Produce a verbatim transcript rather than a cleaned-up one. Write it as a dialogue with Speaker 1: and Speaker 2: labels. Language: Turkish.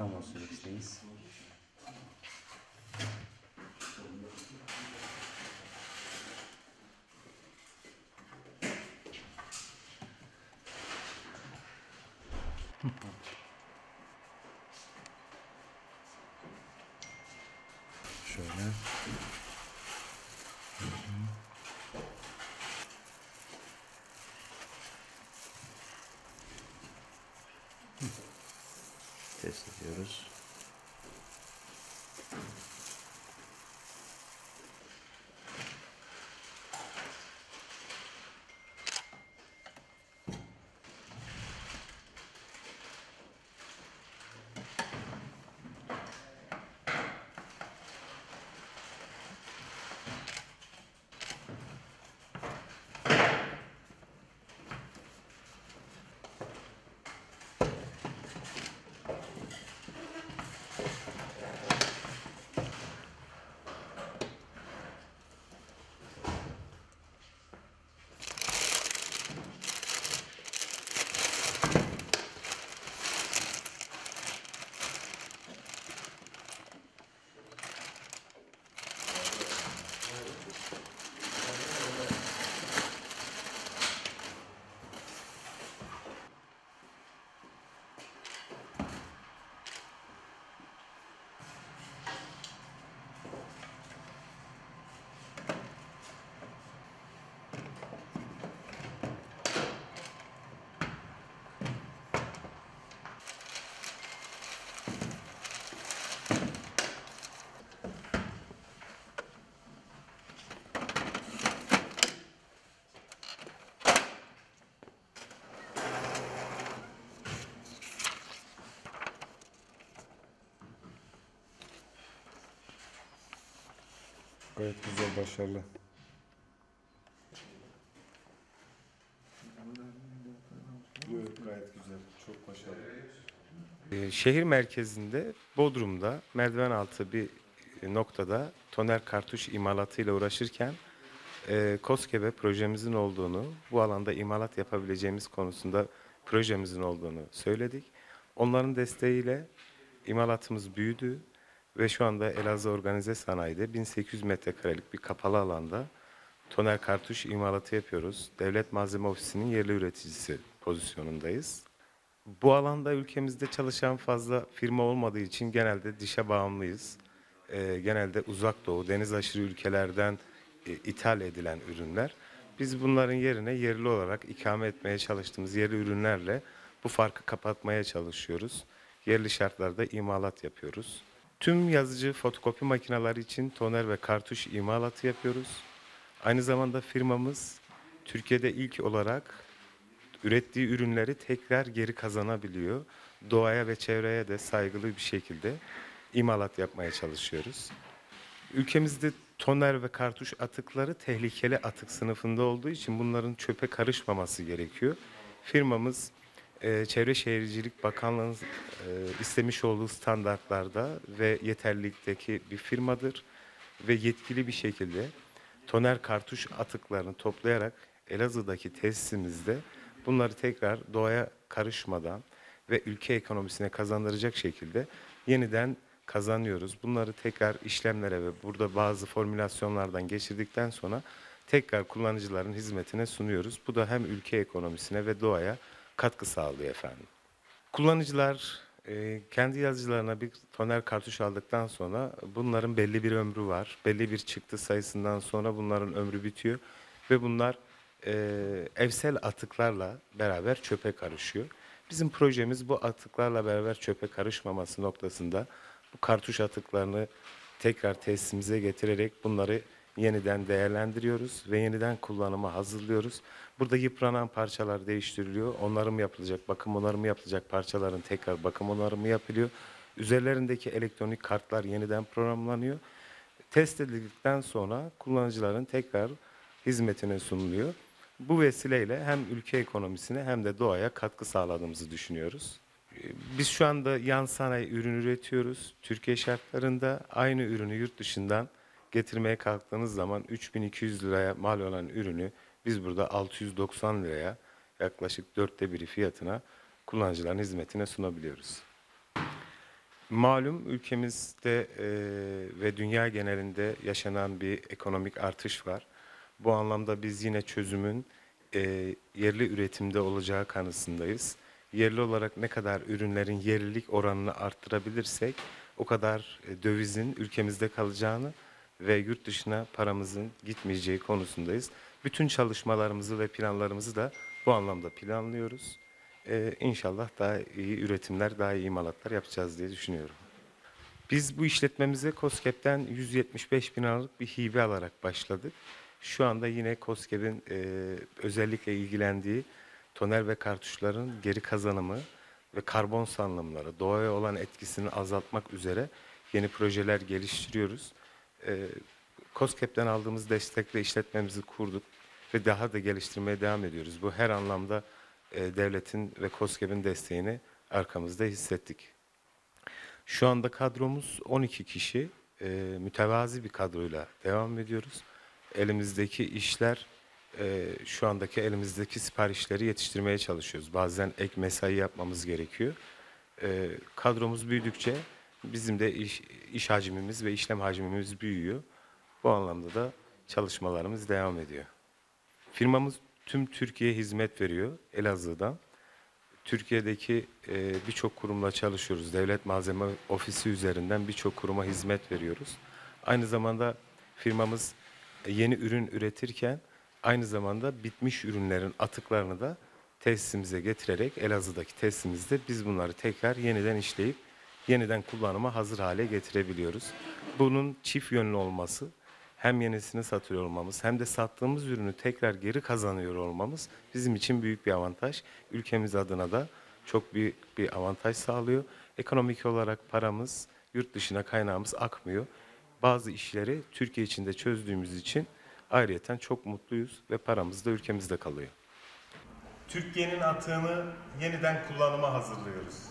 Speaker 1: Tamam, süreçteyiz. Şöyle. Test ediyoruz.
Speaker 2: Gayet güzel, başarılı. Evet, gayet güzel, çok başarılı.
Speaker 3: Şehir merkezinde, Bodrum'da, merdiven altı bir noktada toner kartuş imalatıyla uğraşırken e, KOSGEB projemizin olduğunu, bu alanda imalat yapabileceğimiz konusunda projemizin olduğunu söyledik. Onların desteğiyle imalatımız büyüdü ve şu anda Elazığ Organize Sanayi'de bin sekiz yüz metrekarelik bir kapalı alanda toner kartuş imalatı yapıyoruz. Devlet Malzeme Ofisi'nin yerli üreticisi pozisyonundayız. Bu alanda ülkemizde çalışan fazla firma olmadığı için genelde dışa bağımlıyız. Ee, genelde uzak doğu, deniz aşırı ülkelerden e, ithal edilen ürünler. Biz bunların yerine yerli olarak ikame etmeye çalıştığımız yerli ürünlerle bu farkı kapatmaya çalışıyoruz. Yerli şartlarda imalat yapıyoruz. Tüm yazıcı fotokopi makineleri için toner ve kartuş imalatı yapıyoruz. Aynı zamanda firmamız Türkiye'de ilk olarak ürettiği ürünleri tekrar geri kazanabiliyor. Doğaya ve çevreye de saygılı bir şekilde imalat yapmaya çalışıyoruz. Ülkemizde toner ve kartuş atıkları tehlikeli atık sınıfında olduğu için bunların çöpe karışmaması gerekiyor. Firmamız e, Çevre Şehircilik Bakanlığı'nın e, istemiş olduğu standartlarda ve yeterlilikteki bir firmadır ve yetkili bir şekilde toner kartuş atıklarını toplayarak Elazığ'daki tesisimizde bunları tekrar doğaya karışmadan ve ülke ekonomisine kazandıracak şekilde yeniden kazanıyoruz. Bunları tekrar işlemlere ve burada bazı formülasyonlardan geçirdikten sonra tekrar kullanıcıların hizmetine sunuyoruz. Bu da hem ülke ekonomisine ve doğaya katkı sağlıyor efendim. Kullanıcılar e, kendi yazıcılarına bir toner kartuş aldıktan sonra bunların belli bir ömrü var. Belli bir çıktı sayısından sonra bunların ömrü bitiyor ve bunlar e, evsel atıklarla beraber çöpe karışıyor. Bizim projemiz bu atıklarla beraber çöpe karışmaması noktasında bu kartuş atıklarını tekrar tesisimize getirerek bunları yeniden değerlendiriyoruz ve yeniden kullanıma hazırlıyoruz. Burada yıpranan parçalar değiştiriliyor. Onarım yapılacak, bakım onarımı yapılacak parçaların tekrar bakım onarımı yapılıyor. Üzerlerindeki elektronik kartlar yeniden programlanıyor. Test edildikten sonra kullanıcıların tekrar hizmetine sunuluyor. Bu vesileyle hem ülke ekonomisine hem de doğaya katkı sağladığımızı düşünüyoruz. Biz şu anda yan sanayi ürün üretiyoruz. Türkiye şartlarında aynı ürünü yurt dışından getirmeye kalktığınız zaman üç bin iki yüz liraya mal olan ürünü biz burada altı yüz doksan liraya yaklaşık dörtte biri fiyatına kullanıcıların hizmetine sunabiliyoruz. Malum ülkemizde e, ve dünya genelinde yaşanan bir ekonomik artış var. Bu anlamda biz yine çözümün e, yerli üretimde olacağı kanısındayız. Yerli olarak ne kadar ürünlerin yerlilik oranını arttırabilirsek o kadar e, dövizin ülkemizde kalacağını ve yurt dışına paramızın gitmeyeceği konusundayız. Bütün çalışmalarımızı ve planlarımızı da bu anlamda planlıyoruz. Ee, inşallah daha iyi üretimler, daha iyi imalatlar yapacağız diye düşünüyorum. Biz bu işletmemize KOSGEB'den yüz yetmiş beş bin liralık bir hibe alarak başladık. Şu anda yine KOSGEB'in e, özellikle ilgilendiği toner ve kartuşların geri kazanımı ve karbon salınımları, doğaya olan etkisini azaltmak üzere yeni projeler geliştiriyoruz. E, KOSGEB'den aldığımız destekle işletmemizi kurduk ve daha da geliştirmeye devam ediyoruz. Bu her anlamda e, devletin ve KOSGEB'in desteğini arkamızda hissettik. Şu anda kadromuz on iki kişi, e, mütevazi bir kadroyla devam ediyoruz. Elimizdeki işler, e, şu andaki elimizdeki siparişleri yetiştirmeye çalışıyoruz. Bazen ek mesai yapmamız gerekiyor. E, kadromuz büyüdükçe bizim de iş, iş hacmimiz ve işlem hacmimiz büyüyor. Bu anlamda da çalışmalarımız devam ediyor. Firmamız tüm Türkiye'ye hizmet veriyor Elazığ'dan. Türkiye'deki e, birçok kurumla çalışıyoruz. Devlet Malzeme Ofisi üzerinden birçok kuruma hizmet veriyoruz. Aynı zamanda firmamız e, yeni ürün üretirken aynı zamanda bitmiş ürünlerin atıklarını da tesisimize getirerek Elazığ'daki tesisimizde biz bunları tekrar yeniden işleyip yeniden kullanıma hazır hale getirebiliyoruz. Bunun çift yönlü olması, hem yenisini satıyor olmamız hem de sattığımız ürünü tekrar geri kazanıyor olmamız bizim için büyük bir avantaj. Ülkemiz adına da çok büyük bir avantaj sağlıyor. Ekonomik olarak paramız, yurt dışına kaynağımız akmıyor. Bazı işleri Türkiye içinde çözdüğümüz için ayrıyeten çok mutluyuz ve paramız da ülkemizde kalıyor. Türkiye'nin atığını yeniden kullanıma hazırlıyoruz.